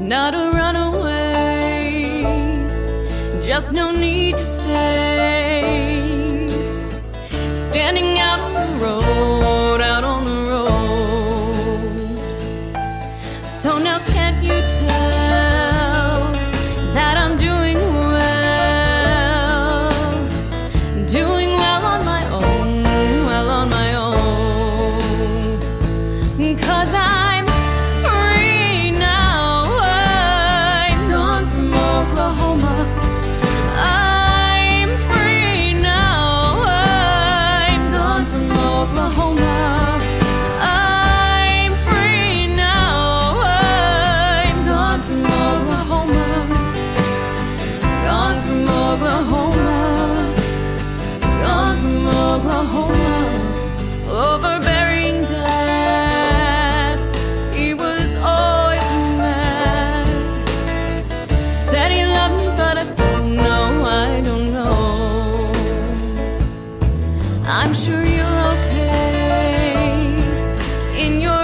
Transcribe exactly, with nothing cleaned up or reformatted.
not a runaway, just no need to stay. Standing out on the road, out on the road. So now can't you tell that I'm doing well, doing well on my own, well on my own, 'cause I'm free now. I'm gone from Oklahoma. I'm free now. I'm gone from Oklahoma. I'm free now. I'm gone from Oklahoma. Gone from Oklahoma. Gone from Oklahoma. Overbearing dad, he was always mad. Said he loved me, but I don't know, I don't know. I'm sure you're okay in your